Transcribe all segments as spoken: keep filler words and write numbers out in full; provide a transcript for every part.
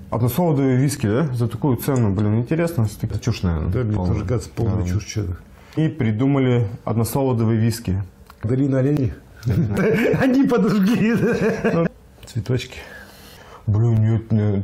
Односолодовые виски, да? За такую цену, блин, интересно. Это чушь, наверное. Да, мне полная. тоже кажется, полная Да. чушь что-то. И придумали односолодовые виски. Долина оленей. Они подожгли. Цветочки. Блин, нет, нет.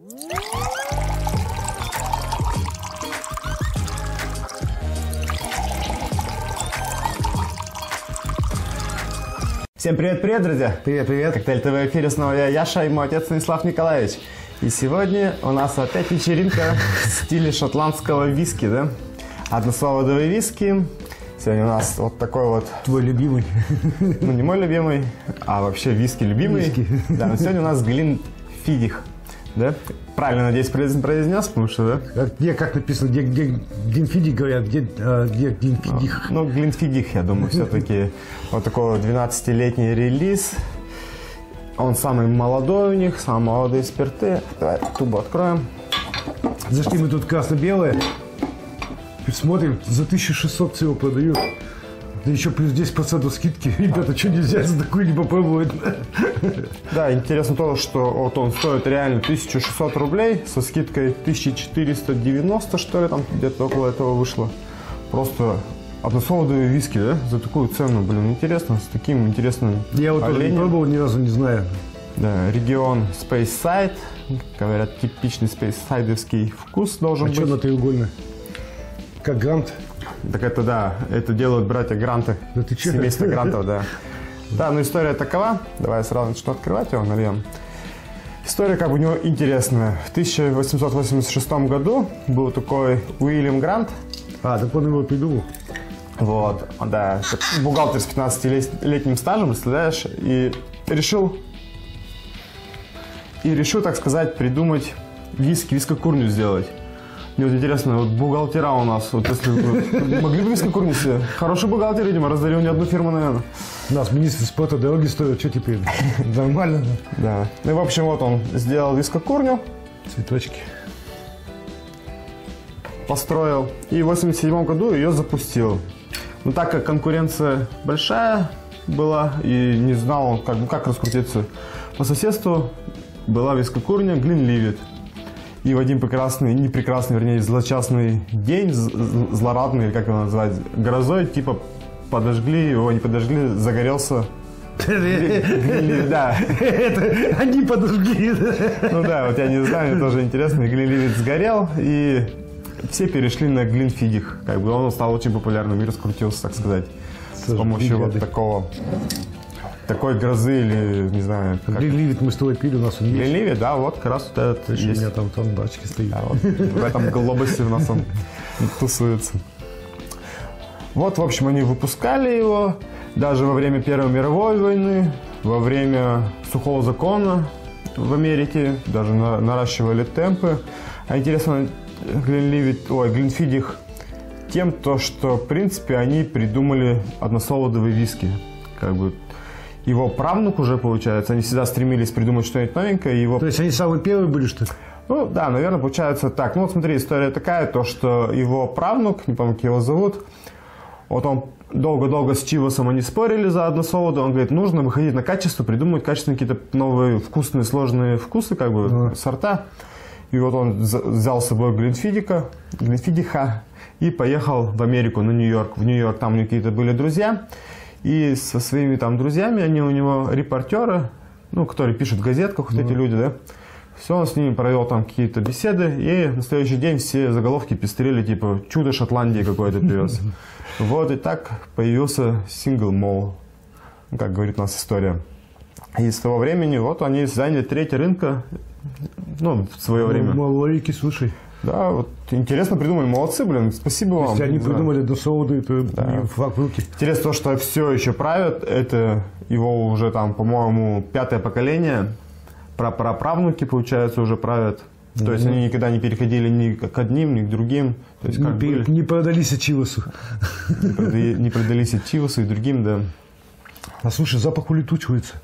Всем привет-привет, друзья! Привет, привет. Коктейль ТВ в эфире снова я, Яша, и мой отец Станислав Николаевич. И сегодня у нас опять вечеринка в стиле шотландского виски, да? Односолодовые виски. Сегодня у нас вот такой вот... Твой любимый. Ну, не мой любимый, а вообще виски любимый. Виски. Да, но сегодня у нас Глинфидих, да? Правильно, надеюсь, произнес, потому что, да? А где, как написано, где, где Глинфидих говорят, где, а, где Глинфидих? Ну, Глинфидих, я думаю, все-таки вот такой вот двенадцатилетний релиз. Он самый молодой у них, самые молодые спирты. Давай тубу откроем. Зашли мы тут красно-белое. Смотрим, за тысячу шестьсот всего продают. Да еще плюс десять процентов скидки. Ребята, что нельзя за такую не попробовать? Да, интересно то, что вот он стоит реально тысячу шестьсот рублей со скидкой тысяча четыреста девяносто, что ли, там где-то около этого вышло. Просто односолодовые виски, да, за такую цену, блин, интересно, с таким интересным Я вот тоже не пробовал, ни разу не знаю. Да, регион Space Side, говорят, типичный Space Side'овский вкус должен А быть. что на треугольно? Как Грант? Так это да, это делают братья Гранты, Да ты че? семейство Грантов, да. Да, но история такова, давай сразу начну открывать его, нальем. История как бы у него интересная. В тысяча восемьсот восемьдесят шестом году был такой Уильям Грант. А, так он его придумал. Вот, да, бухгалтер с пятнадцатилетним стажем, представляешь, и решил, и решил, так сказать, придумать виски, вискокурню сделать. Мне вот интересно, вот бухгалтера у нас, вот если вы могли бы вискокурню себе? Хороший бухгалтер, видимо, разорил не одну фирму, наверное. У нас министр спорта дороги стоят, что теперь? Нормально. Да. Ну и в общем, вот он сделал вискокурню, Цветочки. построил, и в восемьдесят седьмом году ее запустил. Но так как конкуренция большая была, и не знал он, как, ну, как раскрутиться, по соседству была вискокурня Glenlivet. И в один прекрасный, не прекрасный, вернее, злочастный день, злорадный, или как его назвать, грозой, типа, подожгли, его не подожгли, загорелся. Да. Это они подожгли. Ну да, вот я не знаю, мне тоже интересно. Glenlivet сгорел, и все перешли на Глинфидих. Как бы он стал очень популярным и раскрутился, так сказать, с помощью вот такого, такой грозы или, не знаю. Глинливет мы с тобой пили, у нас он есть. Глинливет, да, вот как раз вот этот У есть. меня там, там бачки стоит. Да, вот в этом глобусе у нас он тусуется. Вот, в общем, они выпускали его даже во время Первой мировой войны, во время сухого закона в Америке, даже на, наращивали темпы. А интересно, Glenlivet, ой, Глинфидих тем, то, что, в принципе, они придумали односолодовые виски. Как бы его правнук уже, получается, они всегда стремились придумать что-нибудь новенькое. Его... То есть они самые первые были, что ли? Ну, да, наверное, получается так. Ну, вот смотри, история такая, то, что его правнук, не помню, как его зовут, вот он долго-долго с Чивосом они спорили за односолоды, он говорит, нужно выходить на качество, придумывать качественные какие-то новые вкусные, сложные вкусы, как бы, Да. сорта. И вот он взял с собой Глинфидика, Глинфидиха и поехал в Америку, на Нью-Йорк. В Нью-Йорк там у него какие-то были друзья. И со своими там друзьями, они у него репортеры, ну, которые пишут в газетках, вот Mm. эти люди, да. Все, он с ними провел там какие-то беседы, и на следующий день все заголовки пестрели, типа, чудо Шотландии какое-то привез. Вот, и так появился Single Malt, как говорит у нас история. И с того времени, вот, они заняли треть рынка, ну, в свое время. Малорики, слушай. Да, вот, интересно придумали, молодцы, блин, спасибо вам. Если они Не знаю. придумали односолоды, то Да. флаг в руки. Интересно то, что все еще правят, это его уже там, по-моему, пятое поколение, прапраправнуки, получается, уже правят. То есть они никогда не переходили ни к одним, ни к другим. То есть, Не, как пе- были, не продались Чивосу. не, прода- не продались и Чивосу, и другим, да. А слушай, запах улетучивается.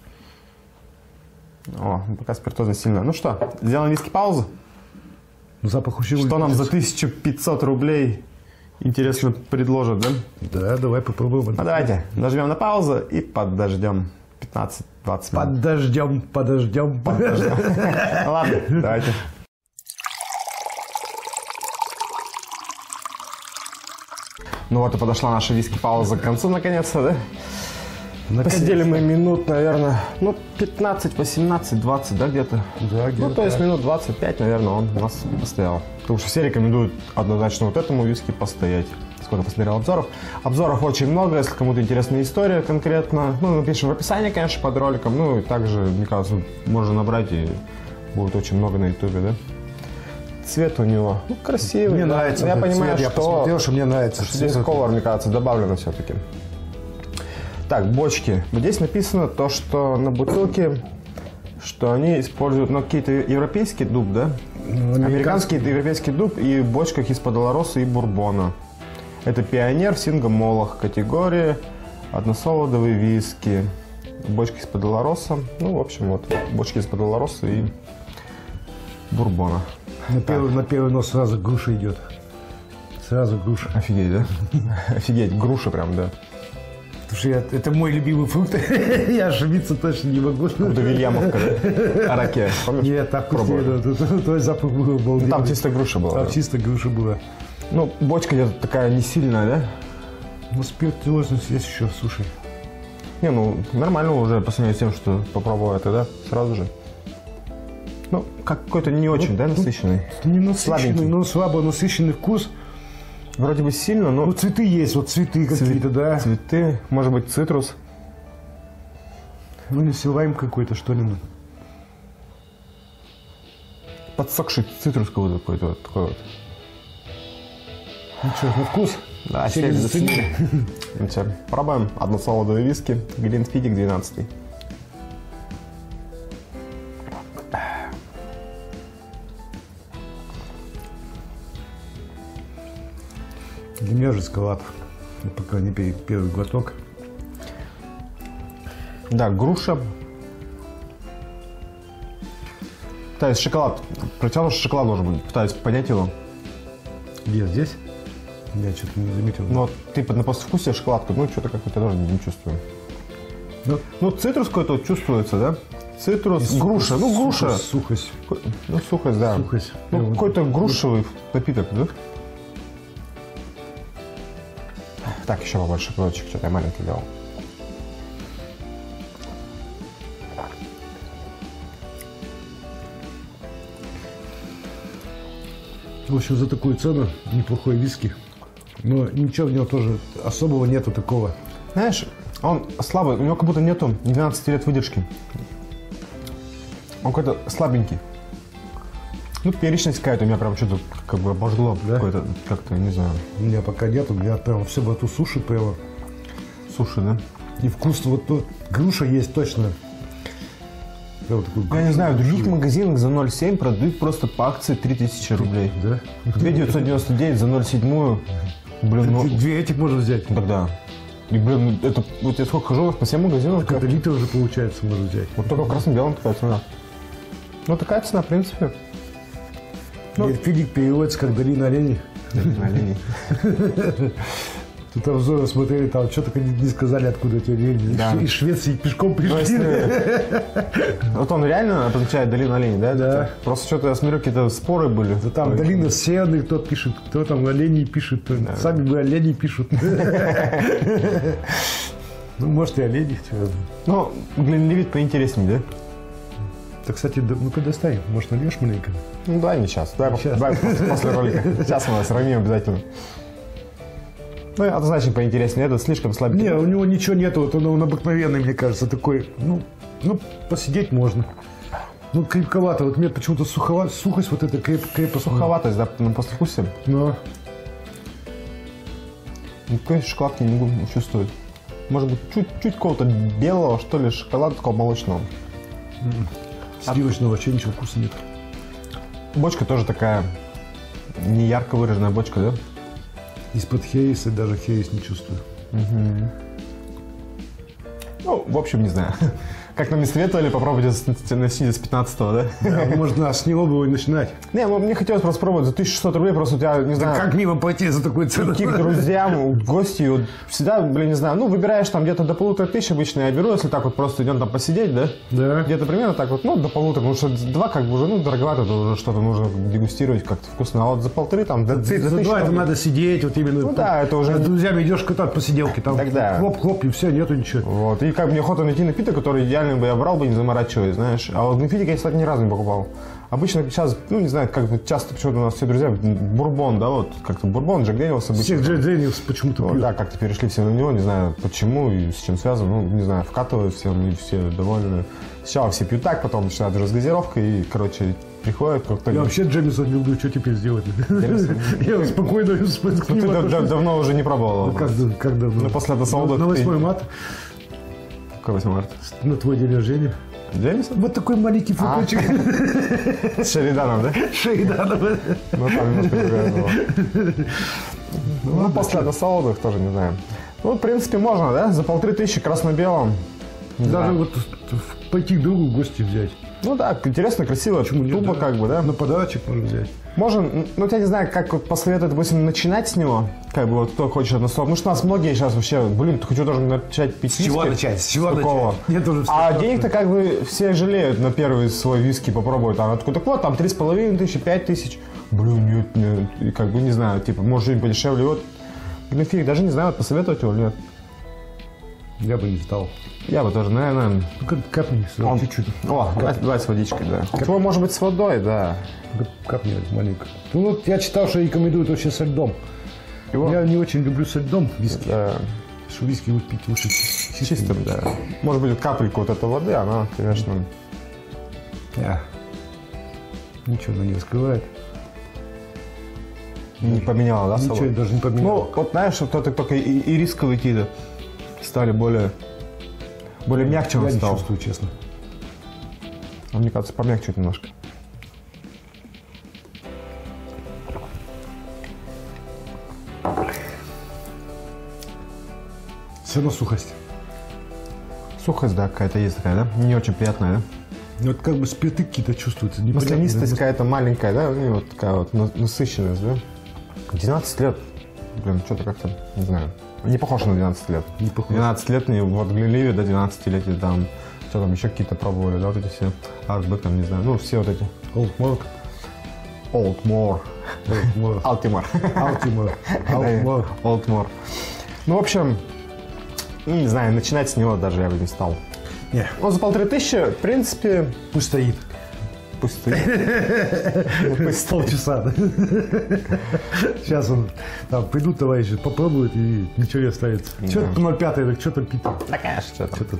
О, пока спиртозно сильно. Ну что, сделаем виски паузу? Запах вообще Что нам за улетучивается. тысячу пятьсот рублей интересно предложат, да? Да, давай попробуем. Ну давайте, нажмем на паузу и подождем пятнадцать-двадцать минут. Подождем, подождем. Подождем. Ладно, давайте. Ну вот и подошла наша виски-пауза к концу наконец-то, да? Наконец-то. Посидели мы минут, наверное, ну, пятнадцать, восемнадцать, двадцать, да, где-то? Да, где-то Ну, то есть так. минут двадцать пять, наверное, он у нас постоял. Потому что все рекомендуют однозначно вот этому виски постоять. Сколько посмотрел обзоров. Обзоров очень много, если кому-то интересна история конкретно. Ну, напишем в описании, конечно, под роликом. Ну, и также, мне кажется, можно набрать, и будет очень много на ютубе, да? Цвет у него, ну, красивый. Мне да. нравится. Я этот понимаю, цвет. что... Я посмотрел, что мне нравится. Что здесь цвет. колор, мне кажется, добавлено все-таки. Так, бочки. Здесь написано то, что на бутылке, что они используют, ну, какие-то европейский дуб, да? Ну, Американский и европейский дуб и в бочках из-под Олороса и бурбона. Это пионер в сингомолах категории односолодовые виски. Бочки из-под Олороса. Ну, в общем, вот, бочки из-под Олороса и бурбона. На первый, на первый нос сразу груша идет. Сразу груша. Офигеть, да? Офигеть, груша прям, да. Потому что я, это мой любимый фрукт. Я ошибиться точно не могу. Это Вильямовка, да? Араке, помнишь? Нет, так Пробовали. вкуснее. Твой запах был обалденный. Там чисто груша была. Там да. чисто груша была. Ну, бочка где-то такая не сильная, да? Ну, спиртуозность есть еще, слушай. Не, ну, нормально уже по сравнению с тем, что попробовал это, да? Сразу же. Ну, какой-то не очень, да, насыщенный? Не насыщенный, Слабенький. но слабо насыщенный вкус. Вроде бы сильно, но Ну, цветы есть, вот цветы какие-то, да. цветы, может быть, цитрус. Ну, или лайм какой-то, что ли. Подсохший цитрус какой-то, какой-то вот такой вот. Ну что, на вкус? Да, Все теперь не заценили. Ну что, пробуем односолодовые виски. Глинфидик двенадцатый. Для меня же шоколад. По крайней мере, первый глоток. Да, груша. Пытаюсь шоколад. Протянул, что шоколад должен быть. Пытаюсь понять его. Где, здесь? Я что-то не заметил. Но ты на послевкусие шоколадку, ну что-то как-то тоже не чувствую. Ну, Ну, цитрус какой-то вот чувствуется, да? Цитрус, груша, ну груша. Сухость. Ну, сухость, да. Сухость. Ну, Прям вот. какой-то грушевый напиток, да? Так, еще побольше кусочек, что-то я маленький делал. В общем, за такую цену неплохой виски. Но ничего в него тоже особого нету такого. Знаешь, он слабый, у него как будто нету двенадцати лет выдержки. Он какой-то слабенький. Ну, перечность какая-то у меня прям что-то как бы обожгло. Да? Какое-то, как-то, не знаю, У меня пока нету, я прям все в эту суши прямо. суши, да? И вкус вот тут груша есть точно. Прям такой Я не знаю, в других грушевый. магазинах за ноль семь продают просто по акции три тысячи рублей. Да? две тысячи девятьсот девяносто девять за ноль семь. Блин, ну Две этих можно взять. тогда. И, блин, ну, это вот я сколько хожу по всем магазинам. Это литр уже получается можно взять. Вот только в красном-белом такая цена. Ну, такая цена, в принципе. Ну. Фидик переводится как долина оленей. На линии. Тут обзоры смотрели, там что только не, не сказали, откуда эти олени. Да. Из Швеции пешком Ну, пришли. если- Вот он реально обозначает долину оленей, да? Да. Просто что-то я смотрю, какие-то споры были. Да там долина северных, кто пишет, кто там оленей пишет, кто- сами мы оленей пишут. Ну, может и олени. чё. Ну, Гленливит поинтереснее, да? Так, кстати, да- ну-ка достань, может нальешь маленько? Ну, давай не сейчас. Давай, Сейчас. давай после, после ролика. Сейчас мы сравним обязательно. Ну, однозначно поинтереснее. Это слишком слабенький. Не, у него ничего нету, вот он, он обыкновенный, мне кажется, такой, ну, ну, посидеть можно. Ну, крепковато, вот мне почему-то сухова- сухость вот эта креп, крепость. Суховатость, да, на послевкусие. Но Никакой шоколадки не могу чувствовать. Может быть, чуть-чуть какого-то белого, что ли, шоколада такого молочного. сливочного вообще ничего вкуса нет. Бочка тоже такая не ярко выраженная бочка, да? Из-под хереса даже херес не чувствую. Ну, в общем, не знаю. как нам не советовали, попробуйте начните с пятнадцатого, да? Да, можно с него было и начинать. Не, ну мне хотелось просто пробовать за тысячу шестьсот рублей, просто у тебя, не знаю... Да как мимо пойти за такую цену? Каких друзьям, гости, вот, всегда, блин, не знаю, ну, выбираешь там где-то до полутора тысяч обычно я беру, если так вот просто идем там посидеть, да? Да. Где-то примерно так вот, ну, до полутора, потому что два как бы уже, ну, дороговато, это уже что-то нужно дегустировать как-то вкусно, а вот за полторы там, до тысячи... За два это надо сидеть, вот именно. Ну да, это уже... С друзьями идешь катать посиделки, там Тогда. хлоп-хлоп, и все, нету ничего. Вот, и как мне охота найти напиток, который идеально бы я брал бы, не заморачиваясь, знаешь. А вот напиток я, кстати, ни разу не покупал. Обычно сейчас, ну, не знаю, как бы часто почему-то у нас все друзья, бурбон, да, вот, как-то бурбон, Джек Дэниелс обычно. Всех Джек Дэниелс почему-то Вот, пьют. да, как-то перешли все на него, не знаю почему и с чем связано, ну, не знаю, вкатывают все, и все довольны. Сначала все пьют так, потом начинают разгазировка и, короче, приходят как-то... Я вообще Джемисон люблю, что теперь сделать? Я спокойно Ну, ты дав- давно уже не пробовал. Как как давно? Ну, после досолода На ты- восьмое марта, Какой восьмое марта? на твой день рождения. Джеймисон? Вот такой маленький флакончик. С Шериданом, да? Шейданов. Ну, там немножко другое было. Ну, после досолодых тоже не знаю. Ну, в принципе, можно, да? За полторы тысячи красно-белом. Не Даже знаю. вот пойти к другу в гости взять. Ну да, интересно, красиво, Почему нет, тупо да? как бы, да? На подарочек можно взять. Можно, ну, я не знаю, как вот посоветовать, допустим, начинать с него, как бы вот кто хочет односолод. Потому что у нас многие сейчас вообще, блин, ты хочу должен начать пить виски. С чего Такого. начать? Нет, уже А все. денег-то как бы все жалеют на первый свой виски попробовать. Там, откуда, так вот, там три с половиной тысячи, пять тысяч. Блин, нет, нет, и как бы не знаю, типа, может быть подешевле. Вот, блин, фиг, даже не знаю, вот посоветовать его или нет. Я бы не стал. Я бы тоже, наверное... Ну, как- капни сюда, Он- чуть-чуть. О, давай, давай с водичкой, да. Чего, может быть, с водой, да. Кап- Капни маленько. Ну, вот я читал, что рекомендуют вообще со льдом. Его? Я не очень люблю со льдом виски. Да, Что виски вот пить лучше чис- чистым. чистым, да. Может быть, капельку вот этой воды, она, конечно... А. Ничего она не раскрывает. Не поменяла, да, Ничего собой? даже не поменял. Ну, вот знаешь, вот это только и, и рисковые какие-то стали более, более мягче он я не стал. чувствую, честно. А мне кажется, помягче чуть немножко. Все равно сухость. Сухость, да, какая-то есть такая, да? Не очень приятная, да? Ну, вот как бы спирты какие-то чувствуются. Маслянистость какая-то маленькая, да? И вот такая вот на- насыщенность, да? двенадцать лет. Блин, что-то как-то, не знаю. Не похож на двенадцать лет. Не похож. двенадцать лет, не, вот в Гленливе до двенадцатилетия там, что там, еще какие-то пробовали, да, вот эти все. Артбэк, там, не знаю, ну, все вот эти. Old Morg. Олдмор. Old Morg. Алтимор. Altimor. Old Morg. Олдмор. Ну, в общем, ну, не знаю, начинать с него даже я бы не стал. Не, Ну, за полторы тысячи, в принципе, пусть стоит. пусть стоит. Пусть стоит. Полчаса. да. Сейчас он там придут товарищи, попробуют и ничего не останется. Что Да. там ноль пять, так что там пить? Да, конечно, что там. Что-то.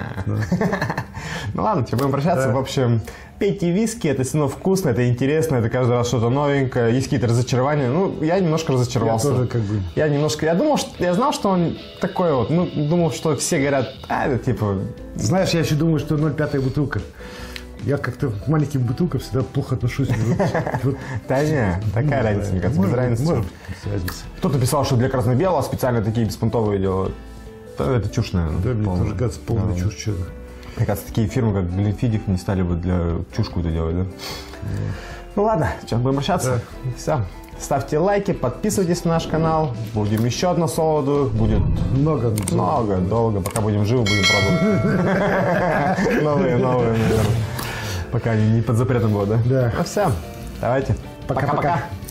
Ну ладно, теперь будем прощаться. Да. В общем, пейте виски, это все равно вкусно, это интересно, это каждый раз что-то новенькое, есть какие-то разочарования. Ну, я немножко Я разочаровался. тоже как бы. Я немножко, я думал, что, я знал, что он такой вот, ну, думал, что все говорят, а, это типа, Знаешь, я еще думаю, что ноль пять бутылка. Я как-то к маленьким бутылкам всегда плохо отношусь. Вот- вот, да не, такая разница, мне кажется, без может, разницы. может, без разницы. Кто-то писал, что для красно-белого специально такие беспонтовые делают. Да, это чушь, наверное. Да, мне полная. тоже кажется, полная Да. чушь. Что-то. Мне кажется, такие фирмы, как Glenfiddich, не стали бы для чушку это делать, да? Ну ладно, сейчас будем прощаться. Все. Ставьте лайки, подписывайтесь на наш канал. Будем еще односолодовых, будет Много. много, долго. Пока будем живы, будем пробовать. Новые, новые, наверное. Пока они не под запретом будут, да? Да. Ну все, давайте. Пока-пока. Пока-пока.